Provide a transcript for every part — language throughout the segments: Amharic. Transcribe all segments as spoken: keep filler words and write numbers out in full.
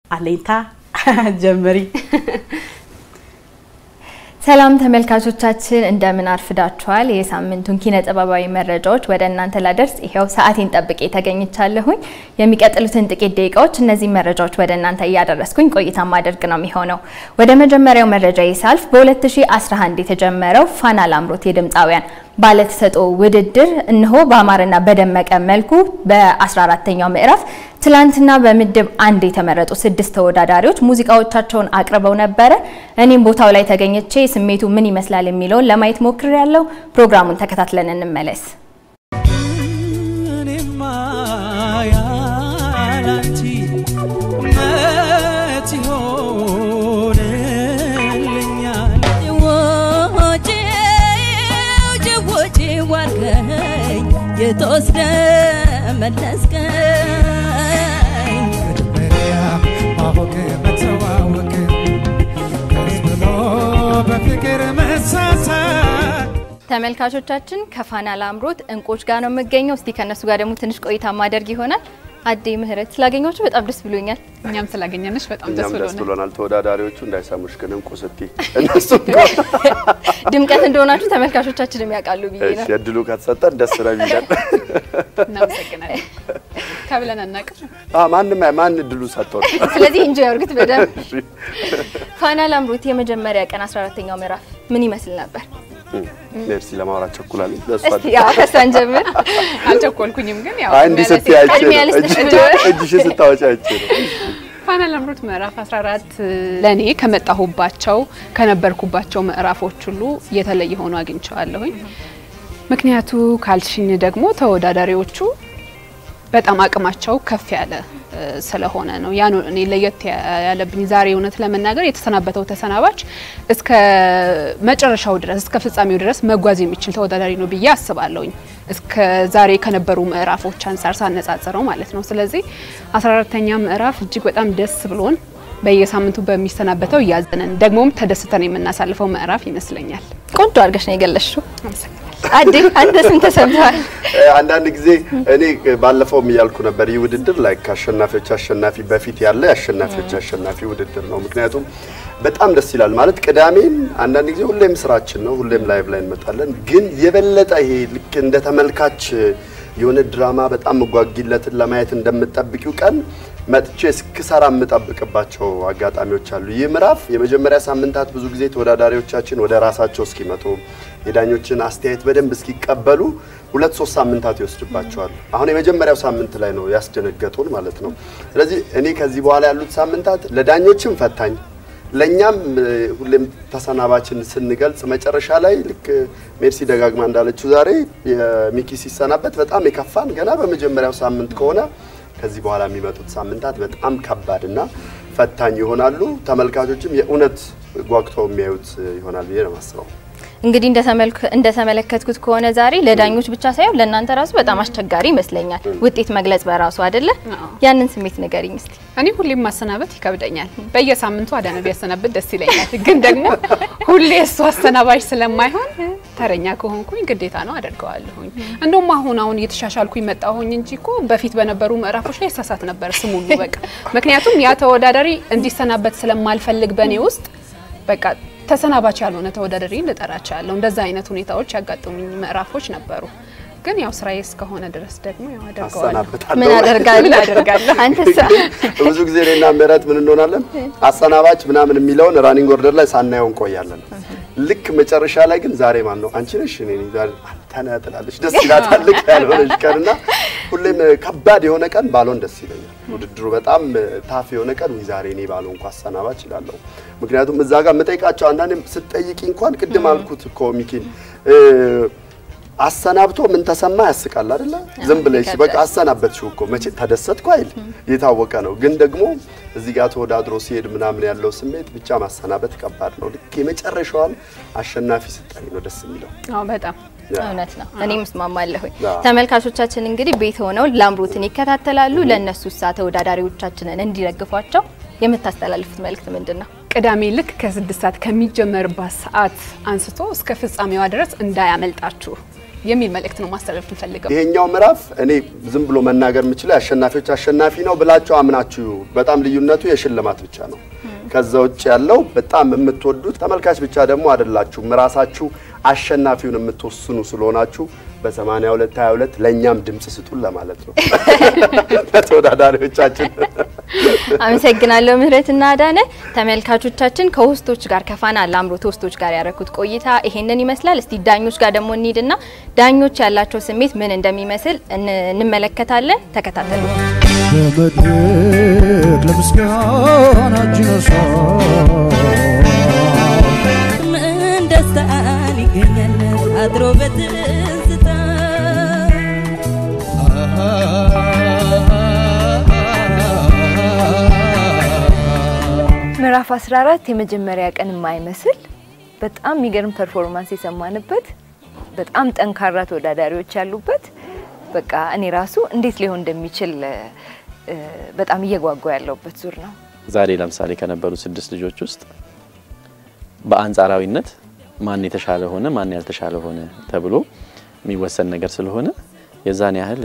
አለይታ ጀምሪ ሰላም ተመልካቾቻችን እንደምን አርፍዳችኋል የሳምንቱን ኪነ ጥበባዊ መረጃዎች ወደ እናንተ ላደርስ ይሄው ሰዓቴን ጠብቄ ተገኝቻለሁኝ የሚቀጥሉትን ጥቂት ደቂቃዎች እነዚህ መረጃዎች ወደ እናንተ ያደረስኩኝ ቆይታ ማድረግ ነው የሚሆነው ወደ መጀመሪያው መረጃ ይሳልፍ በ2011 የተጀመረው ፋና ላምሮት የድምጻውያን ባለተሰጥኦ ውድድር እነሆ በአማረና በደመቀ መልኩ በ14ኛው ምዕራፍ ትላንትና በምድብ አንድ የተመረጡ ስድስት ተወዳዳሪዎች ሙዚቃዎቻቸውን አቅርበው ነበር እኔም ቦታው ላይ ተገኝቼ ስሜቱ ምን ይመስላል የሚለው ለማየት ሞክሬያለሁ ፕሮግራሙን ተከታትለን እንመለስ እኔማ ያላንቺ የተወስደ መለስከኝ ከድበሪያ ማሆገ መተዋወቅ ከስብሎ በፍቅር መሳሳ ተመልካቾቻችን ከፋና ላምሮት እንቆች ጋር ነው የምገኘው እስቲ ከነሱ ጋር ደግሞ ትንሽ ቆይታ ማድረግ ይሆናል አዲ ምህረት ስላገኛችሁ በጣም ደስ ብሎኛል እኛም ስላገኘንሽ በጣም ደስ ብሎናል ደስ ብሎናል ተወዳዳሪዎቹ እንዳይሳሙሽ ግን እንቆስቲ እነሱ ድምቀት እንደሆናችሁ ተመልካቾቻችንም ያውቃሉ ብዬ ነው እሺ እድሉ ከተሰጠን ደስ ይላል እናመሰግናለን ከብለን እናቀሽ አ ማንንም ማን እድሉ ሰጠው ስለዚህ እንጂ ያርጉት በደም ፋና ላምሮት የመጀመሪያ ቀን አስራ አራተኛው ምዕራፍ ምን ይመስል ነበር ሜርሲ ለማውራት ቸኩላል ለሷ ያው ከሳን ጀምር አልቸኮልኩኝም ግን ያው አንዲ ስትያጭ እጅሽ ስታወጫጭ ፋና ላምሮት ምዕራፍ አስራ አራት ለኔ ከመጣሁባቸው ከነበርኩባቸው ምዕራፎች ሁሉ የተለየ ሆኖ አግኝቻለሁኝ ምክንያቱ ካልሽኝ ደግሞ ተወዳዳሪዎቹ በጣም አቅማቸው ከፍ ያለ ስለሆነ ነው ያ ነው እኔ ለየት ያለብኝ ዛሬ እውነት ለመናገር የተሰናበተው ተሰናባች እስከ መጨረሻው ድረስ እስከ ፍጻሜው ድረስ መጓዝ የሚችል ተወዳዳሪ ነው ብዬ አስባለሁኝ እስከ ዛሬ ከነበሩ ምዕራፎች አንፃር ሳነጻጽረው ማለት ነው ስለዚህ አስራ አራተኛ ምዕራፍ እጅግ በጣም ደስ ብሎን በየሳምንቱ በሚሰናበተው ያዘነን ደግሞም ተደስተን የምናሳልፈው ምዕራፍ ይመስለኛል ቆንጆ አርገሽ ነው የገለሽው አዲ አንተስ ምን ተሰምቷል አንዳንድ ጊዜ እኔ ባለፈው የሚያልኩ ነበር ይውድድር ላይ ካሸናፊዎች አሸናፊ በፊት ያለ አሸናፊዎች አሸናፊ ውድድር ነው ምክንያቱም በጣም ደስ ይላል ማለት ቅዳሜን አንዳንድ ጊዜ ሁሌም ስራችን ነው ሁሌም ላይቭ ላይ እንመጣለን ግን የበለጠ ይሄ ልክ እንደ ተመልካች የሆነ ድራማ በጣም መጓጊለትን ለማየት እንደምትጠብቂው ቀን መጥቼ እስከሰራ የምጠብቅባቸው አጋጣሚዎች አሉ የምዕራፍ የመጀመሪያ ሳምንታት ብዙ ጊዜ ተወዳዳሪዎቻችን ወደ ራሳቸው እስኪመጡ የዳኞችን አስተያየት በደንብ እስኪቀበሉ ሁለት ሶስት ሳምንታት ይወስድባቸዋል አሁን የመጀመሪያው ሳምንት ላይ ነው ያስደነገጡን ማለት ነው ስለዚህ እኔ ከዚህ በኋላ ያሉት ሳምንታት ለዳኞችም ፈታኝ ለኛም ሁሌም ተሰናባችን ስንገልጽ መጨረሻ ላይ ልክ ሜርሲ ደጋግማ እንዳለችው ዛሬ የሚኪ ሲሰናበት በጣም የከፋን ገና በመጀመሪያው ሳምንት ከሆነ ከዚህ በኋላ የሚመጡት ሳምንታት በጣም ከባድና ፈታኝ ይሆናሉ ተመልካቾችም የኡነት ጓግተው የሚያዩት ይሆናል ብዬ ነው ማስበው እንግዲህ እንደ ተመልክ እንደ ተመለከትኩት ከሆነ ዛሬ ለዳኞች ብቻ ሳይሆን ለእናንተ ራሱ በጣም አስቸጋሪ ይመስለኛል ውጤት መግለጽ በራሱ አይደለ ያንን ስሜት ንገሪኝ እስቲ እኔ ሁሌም ማሰናበት ይከብደኛል በየሳምንቱ አዳነ ቢያሰናበት ደስ ይለኛል ግን ደግሞ ሁሌ እሱ አሰናባሽ ስለማይሆን ተረኛ ከሆንኩኝ ግዴታ ነው አደርገዋለሁኝ እንደውም አሁን አሁን እየተሻሻልኩኝ መጣሁኝ እንጂኮ በፊት በነበሩ ምዕራፎች ላይ ሳሳት ነበር ስሙሉ በቃ ምክንያቱም ያ ተወዳዳሪ እንዲሰናበት ስለማልፈልግ በኔ ውስጥ በቃ ተሰናባች ያልሆነ ተወዳዳሪ ልጠራቻለሁ እንደዛ አይነት ሁኔታዎች ያጋጥሙኝ ምዕራፎች ነበሩ ግን ያው ስራዬስ ከሆነ ድረስ ደግሞ ያው አደርጋለሁ ምን አደርጋለሁ አደርጋለሁ አንተስ ብዙ ጊዜ ለና ምዕራት ምን እንሆናለን አሰናባች ምናምን የሚለውን ራኒንግ ኦርደር ላይ ሳናየው እንቆያለን ልክ መጨረሻ ላይ ግን ዛሬ ማን ነው አንቺ ነሽ እኔ ዛሬ ተናጥላለሽ ደስ ይላታል ልክ ያልሆነሽ ቀንና ሁሌም ከባድ የሆነ ቀን ባሎን ደስ ይለኛል ውድድሩ በጣም ታፍ የሆነ ቀን ዛሬ እኔ ባሎን እንኳን አሰናባች ይላልው ምክንያቱም እዛ ጋር መጠይቃቸው አንዳንዴም ስትጠይቂ እንኳን ቅድም አልኩት ኮሚኪን አሰናብቶ ምን ተሰማ ያስቃል አይደለ ዝም ብለሽ በቃ አሰናበትሽው እኮ መቼ ተደሰትኩ አይል የታወቀ ነው ግን ደግሞ እዚህ ጋር ተወዳድሮ ሲሄድ ምናምን ያለው ስሜት ብቻ ማሰናበት ከባድ ነው ልክ የመጨረሻውን አሸናፊ ስጠኝ ነው ደስ የሚለው አዎ በጣም እውነት ነው እኔም ስማማለሁ ተመልካቾቻችን እንግዲህ ቤት ሆነው ላምሮትን ይከታተላሉ ለነሱስ ተወዳዳሪዎቻችንን እንዲደግፏቸው የምታስተላልፉት መልእክት ምንድነው ቅዳሜ ልክ ከስድስት ሰዓት ከሚጀመርባት ሰዓት አንስቶ እስከ ፍጻሜዋ ድረስ እንዳያመልጣችሁ የሚል መልእክት ነው ማስተላለፍ እንፈልገው ይሄኛው ምዕራፍ እኔ ዝም ብሎ መናገር የምችለው አሸናፊዎች አሸናፊ ነው ብላችሁ አምናችሁ በጣም ልዩነቱ የሽልማት ብቻ ነው ከዛው ውጭ ያለው በጣም የምትወዱት ተመልካች ብቻ ደግሞ አይደላችሁ ራሳችሁ አሸናፊውን የምትወስኑ ስለሆናችሁ በ82 22 ለኛም ድምጽ ስጡን ለማለት ነው ለተወዳዳሪዎቻችን አመሰግናለሁ ምህረትና አዳነ ተመልካቾቻችን ከሆስቶች ጋር ከፋና ላምሮት ሆስቶች ጋር ያረኩት ቆይታ ይሄንን ይመስላል እስቲ ዳኞች ጋር ደግሞ እንሂድና ዳኞች ያላቸው ስሜት ምን እንደሚመስል እንመለከታለን ተከታተሉ በመድረክ ለምስጋና ጅነሳ ምን ደስታ ሊገኛል አድሮ በትዝታ ምዕራፍ አስራ አራት የመጀመሪያ ቀን የማይመስል በጣም የሚገርም ፐርፎርማንስ የሰማንበት በጣም ጠንካራ ተወዳዳሪዎች ያሉበት በቃ እኔ ራሱ እንዴት ሊሆን እንደሚችል በጣም እየጓጓ ያለውበት ዙር ነው ዛሬ ለምሳሌ ከነበሩ ስድስት ልጆች ውስጥ በአንጻራዊነት ማን የተሻለ ሆነ ማን ያልተሻለ ሆነ ተብሎ የሚወሰን ነገር ስለሆነ የዛን ያህል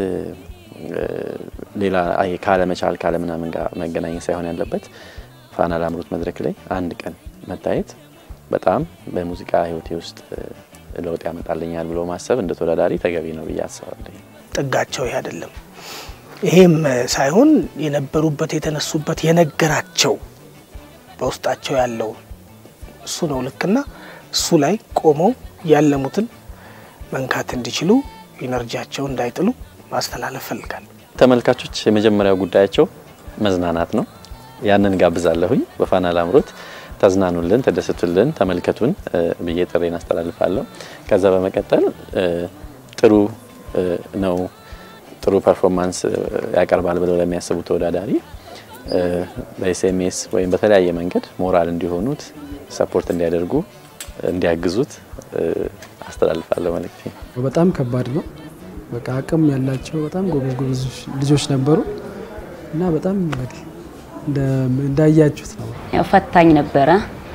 ሌላ አይ ካለ መቻል ካለ ምናምን ጋር መገናኘት ሳይሆን ያለበት ፋና ላምሮት መድረክ ላይ አንድ ቀን መታየት በጣም በሙዚቃ ህይወቴ ውስጥ ለውጥ ያመጣልኛል ብሎ ማሰብ እንደ ተወዳዳሪ ተገቢ ነው ብዬ አስባለሁ ጥጋቸው ይሄ አይደለም ይሄም ሳይሆን የነበሩበት የተነሱበት የነገራቸው በውስጣቸው ያለው እሱ ነው ልክና እሱ ላይ ቆመው ያለሙትን መንካት እንዲችሉ ኢነርጂያቸው እንዳይጥሉ ማስተላለፍ ፈልጋለሁ ተመልካቾች የመጀመሪያው ጉዳያቸው መዝናናት ነው ያንን ጋብዛለሁኝ በፋና ላምሮት ተዝናኑልን ተደሰቱልን ተመልከቱን ብዬ ጥሬን አስተላልፋለሁ ከዛ በመቀጠል ጥሩ ነው ጥሩ ፐርፎርማንስ ያቀርባል ብለው ለሚያስቡ ተወዳዳሪ በኤስኤምኤስ ወይም በተለያየ መንገድ ሞራል እንዲሆኑት ሰፖርት እንዲያደርጉ እንዲያግዙት አስተላልፋለሁ ማለት ነው በጣም ከባድ ነው በቃ አቅም ያላቸው በጣም ጎበዝ ጎበዝ ልጆች ነበሩ እና በጣም እንግዲህ እንደ እንዳያችሁት ነው ያው ፈታኝ ነበረ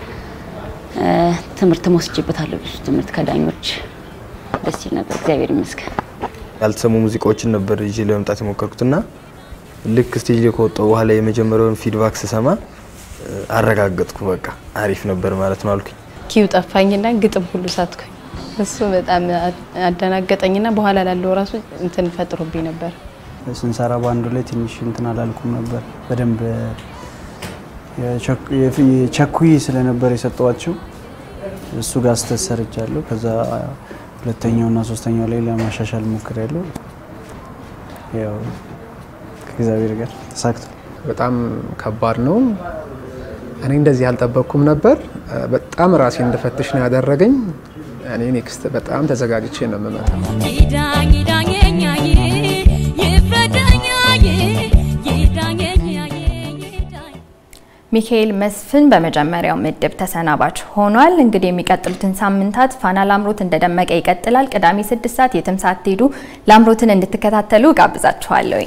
ትምርት ወስጄበታለሁ ብዙ ትምርት ከዳኞች ደስ ይል ነበር እግዚአብሔር ይመስገን ያልተሰሙ ሙዚቃዎችን ነበር ይዤ ለመምጣት የሞከርኩትና ልክ ስቴጅ ላይ ከወጣው በኋላ የመጀመሪያውን ፊድባክ ስሰማ አረጋግጥኩ በቃ አሪፍ ነበር ማለት ነው አልኩኝ ኪው ጠፋኝና ግጥም ሁሉ ሳትኩኝ እሱ በጣም አደናገጠኝና በኋላ ላለው ራሱ እንትን ፈጥሮብኝ ነበር ስንሰራ ባንዱ ላይ ትንሽ እንትን አላልኩም ነበር በደንብ የቸኩይ ስለነበር የሰጠዋቸው እሱ ጋር ተሰርቻለሁ ከዛ ሁለተኛውና ሶስተኛው ላይ ለማሻሻል ሞክሬያለሁ ያው ከእግዚአብሔር ጋር ተሳክቷል በጣም ከባድ ነው እኔ እንደዚህ ያልጠበቅኩም ነበር በጣም ራሴን እንደፈትሽ ነው ያደረገኝ እኔ ኔክስት በጣም ተዘጋጅቼ ነው የምመጣው ይዳኝ ይዳኝኛዬ ይፈዳኛዬ ይዳኝኛዬ ሚካኤል መስፍን በመጀመሪያው ምድብ ተሰናባች ሆኗል እንግዲህ የሚቀጥሉትን ሳምንታት ፋና ላምሮት እንደደመቀ ይቀጥላል ቅዳሜ ስድስት ሰዓት የትም ሳትሄዱ ላምሮትን እንድትከታተሉ ጋብዛችኋለሁ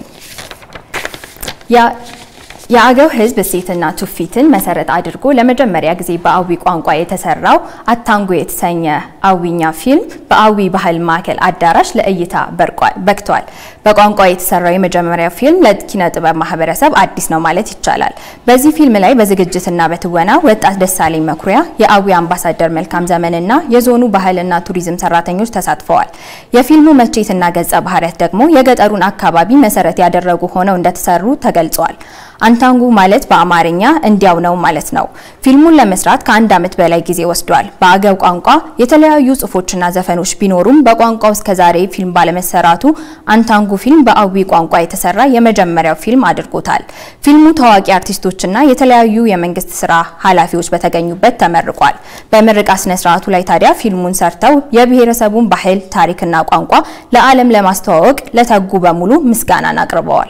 ያ የአገው ህዝብ ሴትና ቱፊትን መሰረት አድርጎ ለመጀመሪያ ጊዜ በአዊ ቋንቋ የተሰራው አታንጎ የተሰኘ አዊኛ ፊልም በአዊ ባህል ማዕከል አዳራሽ ለእይታ በቅቷል በቋንቋ የተሰራው የመጀመሪያ ፊልም ለኪነ ጥበብ ማህበረሰብ አዲስ ነው ማለት ይቻላል በዚህ ፊልም ላይ በዝግጅትና በትወና ወጣት ደሳለኝ መኩሪያ የአዊ አምባሳደር መልካም ዘመንና የዞኑ ባህልና ቱሪዝም ሰራተኞች ተሳትፈዋል የፊልሙ መቼትና ገጸ ባህሪያት ደግሞ የገጠሩን አካባቢ መሰረት ያደረጉ ሆነው እንደተሰሩ ተገልጿል አንታንጉ ማለት በአማርኛ እንዲያው ነው ማለት ነው ፊልሙን ለመስራት ከአንድ አመት በላይ ጊዜ ወስዷል በአገው ቋንቋ የተለያዩ ጽፎችና ዘፈኖች ቢኖሩም በቋንቋው እስከዛሬ ፊልም ባለመሰራቱ አንታንጉ ፊልም በአዊ ቋንቋ የተሰራ የመጀመሪያው ፊልም አድርጎታል ፊልሙ ታዋቂ አርቲስቶችና የተለያዩ የመንግስት ስራ ኃላፊዎች በተገኙበት ተመርቋል በምርቃ ስነ ስርዓቱ ላይ ታዲያ ፊልሙን ሰርተው የብሔረሰቡን ባህል ታሪክና ቋንቋ ለዓለም ለማስተዋወቅ ለተጉ በሙሉ ምስጋናን አቅርበዋል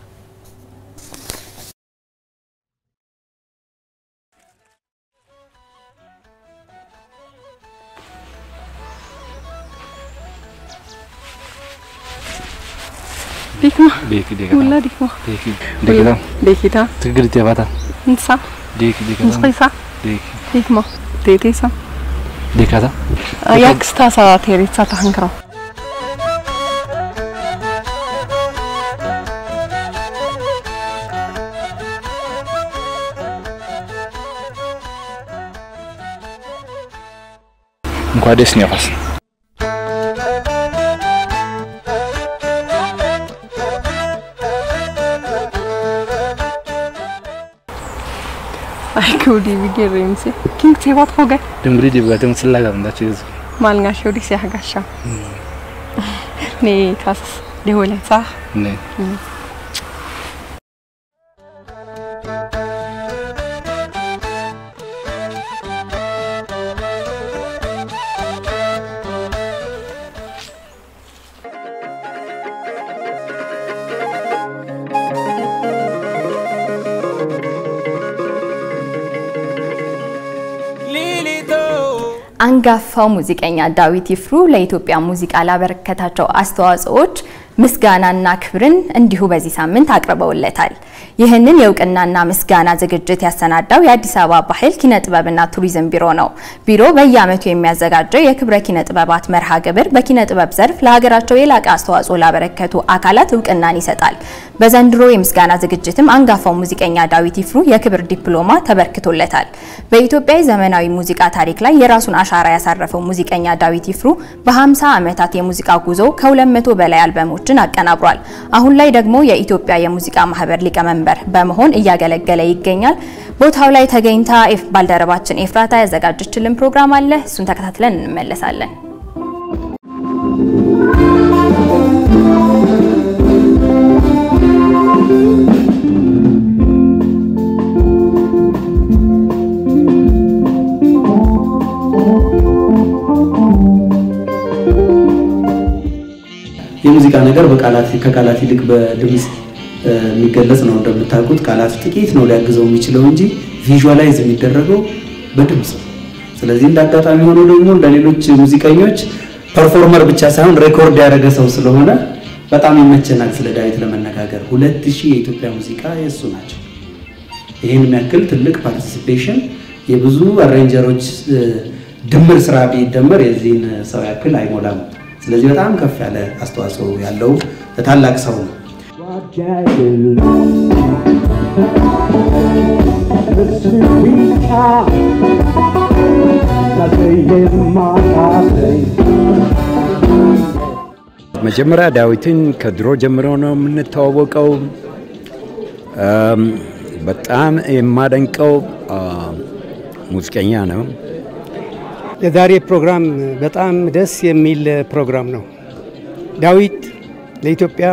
ديكما ديك ديك ولا ديكما ديك ديك ديكيتا تقدر تباتا نسا ديك ديك نسقيسا ديك ديكما ديتيسا ديك هذا ياكستا سا تيريتسا تهنكرا እንኳን ደስ ያፋስ አይ ኩዲ ቢገርምሲ ኪንግ ቴባት ሆገ ድምሪ ዲባተም ስላጋ እንዳቸው ይዙ ማልናሽ ወዲ ሲያጋሻ ኔ ካስ ዲሆለታ ኔ አንጋፋው ሙዚቀኛ ዳዊት ይፍሩ ለኢትዮጵያ ሙዚቃ ላበረከታቸው አስተዋጽኦዎች ምስጋናና ክብርን እንዲሁ በዚህ ሳምንት አቅርበውለታል። ይህንን የውቅናና ምስጋና ዝግጅት ያሰናዳው የአዲስ አበባ ባህል ኪነ ጥበብና ቱሪዝም ቢሮ ነው። ቢሮ በየዓመቱ የሚያዘጋጀው የክብረ ኪነ ጥበባት መርሃ ግብር በኪነ ጥበብ ዘርፍ ለሀገራቸው የላቀ አስተዋጽኦ ላበረከቱ አካላት እውቅናን ይሰጣል። በዘንድሮ የምስጋና ዝግጅትም አንጋፋው ሙዚቀኛ ዳዊት ይፍሩ የክብር ዲፕሎማ ተበርክቶለታል። በኢትዮጵያ ዘመናዊ ሙዚቃ ታሪክ ላይ የራሱን አሻራ ያሳረፈው ሙዚቀኛ ዳዊት ይፍሩ በ50 ዓመታት የሙዚቃ ጉዞ ከሁለት መቶ በላይ አልበሞችን አቀናብሯል። አሁን ላይ ደግሞ የኢትዮጵያ የሙዚቃ ማህበር ሊቀመንበር በመሆን እያገለገለ ይገኛል። ቦታው ላይ ተገኝታ ባልደረባችን ኤፍራታ ያዘጋጀችልን ፕሮግራም አለ። እሱን ተከታትለን እንመለሳለን። የሙዚቃ ነገር በቃላት ከቃላት ይልቅ በድምጽ የሚገለጽ ነው። እንደምታውቁት ቃላት ጥቂት ነው ሊያግዘው የሚችለው እንጂ ቪዥዋላይዝ የሚደረገው በድምጽ። ስለዚህ እንዳጋጣሚ ሆኖ ደግሞ እንደሌሎች ሙዚቀኞች ፐርፎርመር ብቻ ሳይሆን ሬኮርድ ያደረገ ሰው ስለሆነ በጣም ይመቸናል ስለ ዳዊት ለመነጋገር። ሁለት ሺህ የኢትዮጵያ ሙዚቃ የሱ ናቸው። ይሄን የሚያክል ትልቅ ፓርቲሲፔሽን የብዙ አሬንጀሮች ድምር ስራ ቢደመር የዚህን ሰው ያክል አይሞላም። ስለዚህ በጣም ከፍ ያለ አስተዋጽኦ ያለው ታላቅ ሰው ነው። መጀመሪያ ዳዊትን ከድሮ ጀምሮ ነው የምንተዋወቀው። በጣም የማደንቀው ሙዚቀኛ ነው። የዛሬ ፕሮግራም በጣም ደስ የሚል ፕሮግራም ነው። ዳዊት ለኢትዮጵያ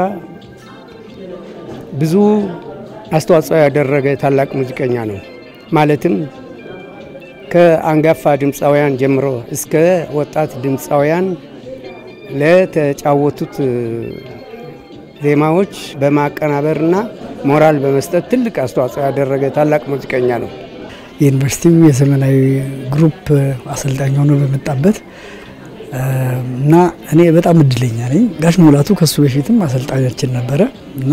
ብዙ አስተዋጽኦ ያደረገ ታላቅ ሙዚቀኛ ነው። ማለትም ከአንጋፋ ድምፃውያን ጀምሮ እስከ ወጣት ድምፃውያን ለተጫወቱት ዜማዎች በማቀናበርና ሞራል በመስጠት ትልቅ አስተዋጽኦ ያደረገ ታላቅ ሙዚቀኛ ነው። የዩኒቨርሲቲው የዘመናዊ ግሩፕ አሰልጣኝ ሆኖ በመጣበት እና እኔ በጣም እድለኛ ነኝ። ጋሽ ሙላቱ ከሱ በፊትም አሰልጣኛችን ነበረ እና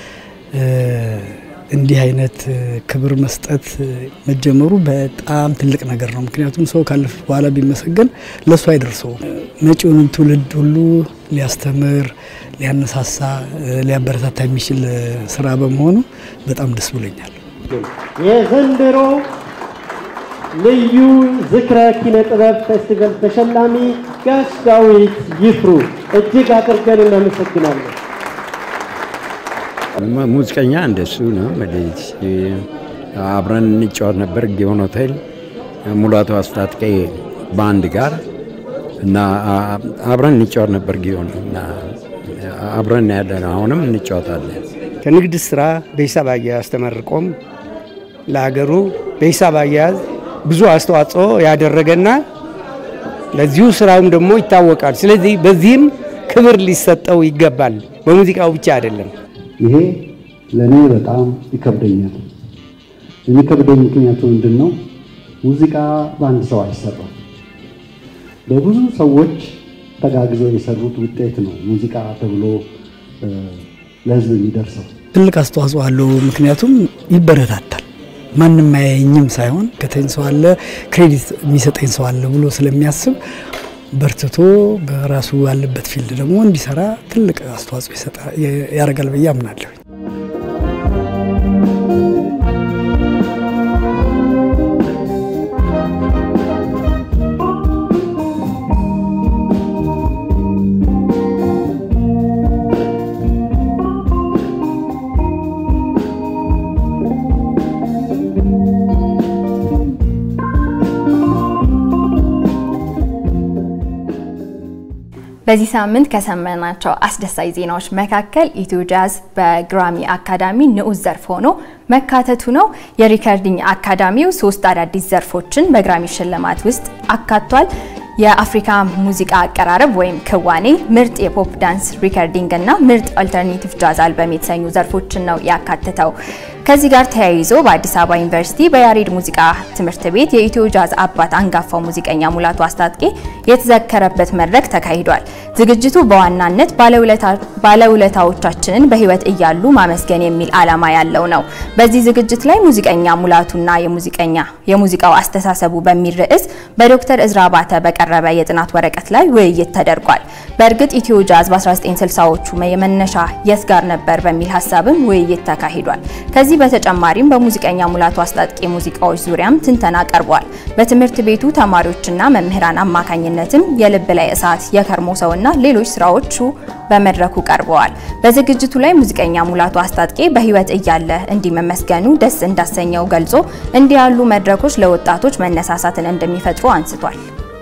እንዲህ አይነት ክብር መስጠት መጀመሩ በጣም ትልቅ ነገር ነው። ምክንያቱም ሰው ካለፈ በኋላ ቢመሰገን ለሱ አይደርሰው። መጪውን ትውልድ ሁሉ ሊያስተምር፣ ሊያነሳሳ፣ ሊያበረታታ የሚችል ስራ በመሆኑ በጣም ደስ ብሎኛል። የዘንድሮ ልዩ ዝክረ ኪነ ጥበብ ፌስቲቫል ተሸላሚ ጋሽ ዳዊት ይፍሩ እጅግ አድርገን እናመሰግናለን። ሙዚቀኛ እንደሱ ነው። ማለት አብረን እንጫወት ነበር ጊዮን ሆቴል ሙላቱ አስታጥቄ ባንድ ጋር እና አብረን እንጫወት ነበር ጊዮን እና አብረን ያለን አሁንም እንጫወታለን። ከንግድ ስራ በሂሳብ አያያዝ ተመርቆም ለሀገሩ በሂሳብ አያያዝ ብዙ አስተዋጽኦ ያደረገና ለዚሁ ስራውም ደግሞ ይታወቃል። ስለዚህ በዚህም ክብር ሊሰጠው ይገባል። በሙዚቃው ብቻ አይደለም። ይሄ ለኔ በጣም ይከብደኛል። የሚከብደኝ ምክንያቱ ምንድነው? ሙዚቃ በአንድ ሰው አይሰራም። በብዙ ሰዎች ተጋግዘው የሰሩት ውጤት ነው ሙዚቃ ተብሎ ለህዝብ የሚደርሰው። ትልቅ አስተዋጽኦ አለው። ምክንያቱም ይበረታታል። ማንንም አያየኝም ሳይሆን ከተኝ ሰው አለ ክሬዲት የሚሰጠኝ ሰው አለ ብሎ ስለሚያስብ በርትቶ በራሱ ያለበት ፊልድ ደግሞ እንዲሰራ ትልቅ አስተዋጽኦ ይሰጣል ያረጋል ብዬ አምናለሁ። በዚህ ሳምንት ከሰማናቸው አስደሳች ዜናዎች መካከል ኢትዮ ጃዝ በግራሚ አካዳሚ ንዑስ ዘርፍ ሆኖ መካተቱ ነው። የሪከርዲንግ አካዳሚው ሶስት አዳዲስ ዘርፎችን በግራሚ ሽልማት ውስጥ አካቷል። የአፍሪካ ሙዚቃ አቀራረብ ወይም ክዋኔ፣ ምርጥ የፖፕ ዳንስ ሪከርዲንግ እና ምርጥ አልተርናቲቭ ጃዝ አልበም የተሰኙ ዘርፎችን ነው ያካተተው። ከዚህ ጋር ተያይዞ በአዲስ አበባ ዩኒቨርሲቲ በያሬድ ሙዚቃ ትምህርት ቤት የኢትዮ ጃዝ አባት አንጋፋው ሙዚቀኛ ሙላቱ አስታጥቄ የተዘከረበት መድረክ ተካሂዷል። ዝግጅቱ በዋናነት ባለውለታዎቻችንን በህይወት እያሉ ማመስገን የሚል ዓላማ ያለው ነው። በዚህ ዝግጅት ላይ ሙዚቀኛ ሙላቱና የሙዚቀኛ የሙዚቃው አስተሳሰቡ በሚል ርዕስ በዶክተር እዝራ ባተ በቀረበ የጥናት ወረቀት ላይ ውይይት ተደርጓል። በእርግጥ ኢትዮ ጃዝ በ1960ዎቹ የመነሻ የት ጋር ነበር በሚል ሐሳብም ውይይት ተካሂዷል። ከዚህ በተጨማሪም በሙዚቀኛ ሙላቱ አስታጥቄ ሙዚቃዎች ዙሪያም ትንተና ቀርቧል። በትምህርት ቤቱ ተማሪዎችና መምህራን አማካኝነትም የልብ ላይ እሳት፣ የከርሞ ሰውና ሌሎች ስራዎቹ በመድረኩ ቀርበዋል። በዝግጅቱ ላይ ሙዚቀኛ ሙላቱ አስታጥቄ በህይወት እያለ እንዲመመስገኑ ደስ እንዳሰኘው ገልጾ እንዲህ ያሉ መድረኮች ለወጣቶች መነሳሳትን እንደሚፈጥሩ አንስቷል።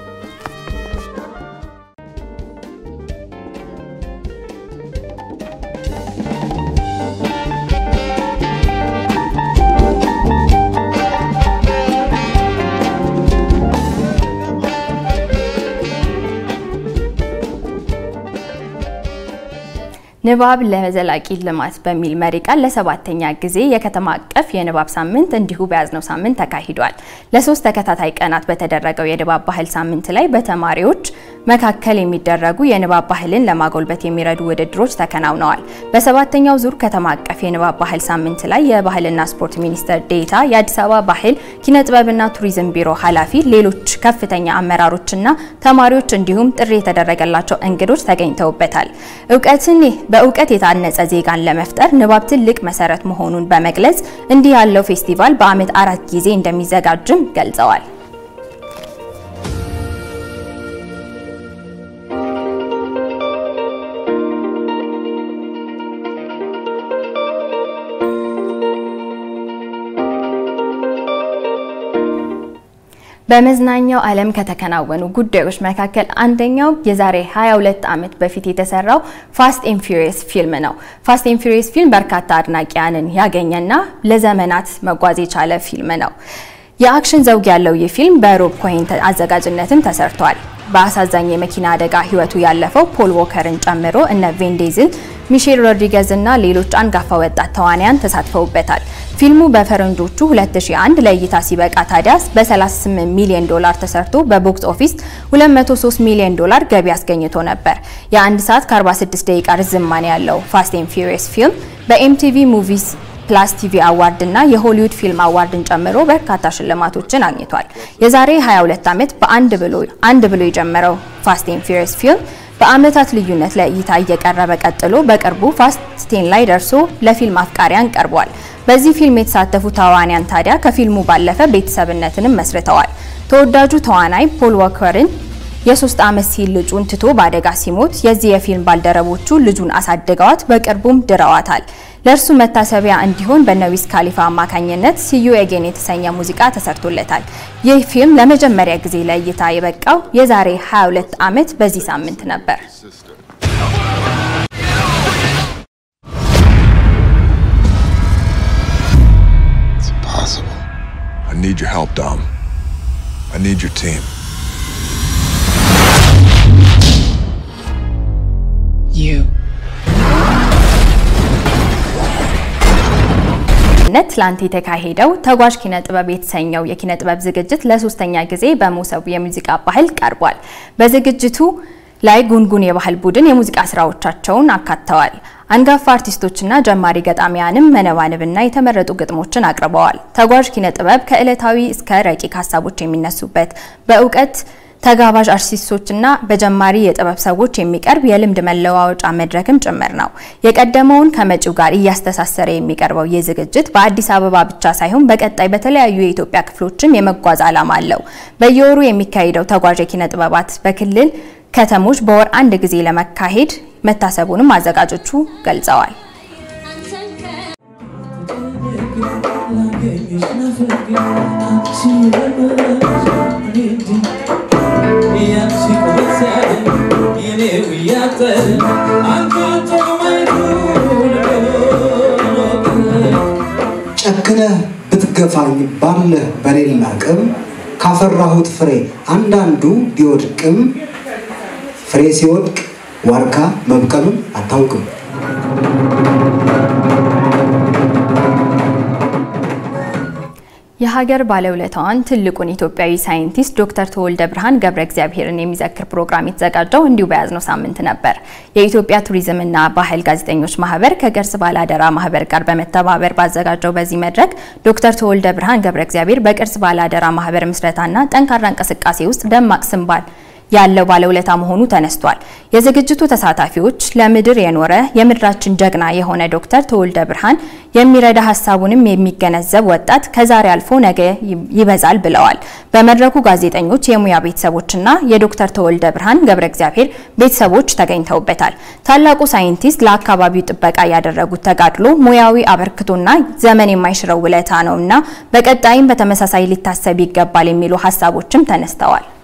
ንባብ ለዘላቂ ልማት በሚል መሪ ቃል ለሰባተኛ ጊዜ የከተማ አቀፍ የንባብ ሳምንት እንዲሁ በያዝነው ሳምንት ተካሂዷል። ለሶስት ተከታታይ ቀናት በተደረገው የንባብ ባህል ሳምንት ላይ በተማሪዎች መካከል የሚደረጉ የንባብ ባህልን ለማጎልበት የሚረዱ ውድድሮች ተከናውነዋል። በሰባተኛው ዙር ከተማ አቀፍ የንባብ ባህል ሳምንት ላይ የባህልና ስፖርት ሚኒስትር ዴኤታ፣ የአዲስ አበባ ባህል ኪነጥበብና ቱሪዝም ቢሮ ኃላፊ፣ ሌሎች ከፍተኛ አመራሮችና ተማሪዎች እንዲሁም ጥሪ የተደረገላቸው እንግዶች ተገኝተውበታል። እውቀትን በእውቀት የታነጸ ዜጋን ለመፍጠር ንባብ ትልቅ መሰረት መሆኑን በመግለጽ እንዲህ ያለው ፌስቲቫል በአመት አራት ጊዜ እንደሚዘጋጅም ገልጸዋል። በመዝናኛው ዓለም ከተከናወኑ ጉዳዮች መካከል አንደኛው የዛሬ ሃያ ሁለት ዓመት በፊት የተሰራው ፋስት ኤንድ ፊውሪየስ ፊልም ነው። ፋስት ኤንድ ፊውሪየስ ፊልም በርካታ አድናቂያንን ያገኘና ለዘመናት መጓዝ የቻለ ፊልም ነው። የአክሽን ዘውግ ያለው ይህ ፊልም በሮብ ኮይን አዘጋጅነትም ተሰርቷል። በአሳዛኝ የመኪና አደጋ ህይወቱ ያለፈው ፖል ዎከርን ጨምሮ እነ ቪን ዲዝል፣ ሚሼል ሮድሪጌዝ እና ሌሎች አንጋፋ ወጣት ተዋናያን ተሳትፈውበታል። ፊልሙ በፈረንጆቹ ሁለት ሺህ አንድ ለእይታ ሲበቃ ታዲያ በ38 ሚሊዮን ዶላር ተሰርቶ በቦክስ ኦፊስ ሁለት መቶ ሶስት ሚሊዮን ዶላር ገቢ አስገኝቶ ነበር። የአንድ ሰዓት ከ46 ደቂቃ ርዝማኔ ያለው ፋስት ኤንድ ፊውሪየስ ፊልም በኤምቲቪ ሙቪስ ፕላስ ቲቪ አዋርድ እና የሆሊውድ ፊልም አዋርድን ጨምሮ በርካታ ሽልማቶችን አግኝቷል። የዛሬ ሃያ ሁለት ዓመት በአንድ ብሎ አንድ ብሎ የጀመረው ፋስት ኤንድ ፊውሪየስ ፊልም በአመታት ልዩነት ለእይታ እየቀረበ ቀጥሎ በቅርቡ ፋስት ቴን ላይ ደርሶ ለፊልም አፍቃሪያን ቀርቧል። በዚህ ፊልም የተሳተፉ ተዋናያን ታዲያ ከፊልሙ ባለፈ ቤተሰብነትንም መስርተዋል። ተወዳጁ ተዋናይ ፖል ዎከርን የሶስት አመት ሲል ልጁን ትቶ በአደጋ ሲሞት የዚህ የፊልም ባልደረቦቹ ልጁን አሳድገዋት በቅርቡም ድረዋታል። ለእርሱ መታሰቢያ እንዲሆን በነዊስ ካሊፋ አማካኝነት ሲዩ ኤጌን የተሰኘ ሙዚቃ ተሰርቶለታል። ይህ ፊልም ለመጀመሪያ ጊዜ ለእይታ የበቃው የዛሬ ሃያ ሁለት ዓመት በዚህ ሳምንት ነበር። It's impossible. I need your help, Dom. I need your team. You. ትላንት የተካሄደው ተጓዥ ኪነ ጥበብ የተሰኘው የኪነ ጥበብ ዝግጅት ለሶስተኛ ጊዜ በሞሰብ የሙዚቃ ባህል ቀርቧል። በዝግጅቱ ላይ ጉንጉን የባህል ቡድን የሙዚቃ ስራዎቻቸውን አካተዋል። አንጋፋ አርቲስቶችና ጀማሪ ገጣሚያንም መነባንብና የተመረጡ ግጥሞችን አቅርበዋል። ተጓዥ ኪነ ጥበብ ከዕለታዊ እስከ ረቂቅ ሀሳቦች የሚነሱበት በእውቀት ተጋባዥ አርቲስቶችና በጀማሪ የጥበብ ሰዎች የሚቀርብ የልምድ መለዋወጫ መድረክም ጭምር ነው። የቀደመውን ከመጪው ጋር እያስተሳሰረ የሚቀርበው ይህ ዝግጅት በአዲስ አበባ ብቻ ሳይሆን በቀጣይ በተለያዩ የኢትዮጵያ ክፍሎችም የመጓዝ ዓላማ አለው። በየወሩ የሚካሄደው ተጓዥ ኪነ ጥበባት በክልል ከተሞች በወር አንድ ጊዜ ለመካሄድ መታሰቡንም አዘጋጆቹ ገልጸዋል። Yeah, she ጨክነህ ብትገፋኝ ባለህ በሌላ አቅም ካፈራሁት ፍሬ አንዳንዱ ቢወድቅም ፍሬ ሲወድቅ ዋርካ መብቀሉን አታውቅም። የሀገር ባለውለታዋን ትልቁን ኢትዮጵያዊ ሳይንቲስት ዶክተር ተወልደ ብርሃን ገብረ እግዚአብሔርን የሚዘክር ፕሮግራም የተዘጋጀው እንዲሁ በያዝነው ሳምንት ነበር። የኢትዮጵያ ቱሪዝምና ባህል ጋዜጠኞች ማህበር ከቅርስ ባለአደራ ማህበር ጋር በመተባበር ባዘጋጀው በዚህ መድረክ ዶክተር ተወልደ ብርሃን ገብረ እግዚአብሔር በቅርስ ባለአደራ ማህበር ምስረታና ጠንካራ እንቅስቃሴ ውስጥ ደማቅ ስንባል ያለው ባለውለታ መሆኑ ተነስቷል። የዝግጅቱ ተሳታፊዎች ለምድር የኖረ የምድራችን ጀግና የሆነ ዶክተር ተወልደ ብርሃን የሚረዳ ሐሳቡንም የሚገነዘብ ወጣት ከዛሬ አልፎ ነገ ይበዛል ብለዋል። በመድረኩ ጋዜጠኞች፣ የሙያ ቤተሰቦችና የዶክተር ተወልደ ብርሃን ገብረ እግዚአብሔር ቤተሰቦች ተገኝተውበታል። ታላቁ ሳይንቲስት ለአካባቢው ጥበቃ ያደረጉት ተጋድሎ ሙያዊ አበርክቶና ዘመን የማይሽረው ውለታ ነውና በቀጣይም በተመሳሳይ ሊታሰብ ይገባል የሚሉ ሐሳቦችም ተነስተዋል።